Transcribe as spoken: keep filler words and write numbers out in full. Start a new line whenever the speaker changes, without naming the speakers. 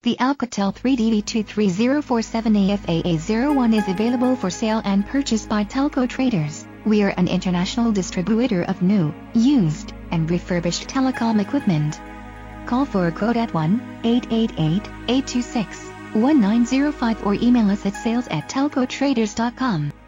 The Alcatel three D B two three zero four seven A F A A zero one is available for sale and purchase by TelcoTraders. We are an international distributor of new, used, and refurbished telecom equipment. Call for a quote at one eight eight eight, eight two six, one nine zero five or email us at sales at telco traders dot com.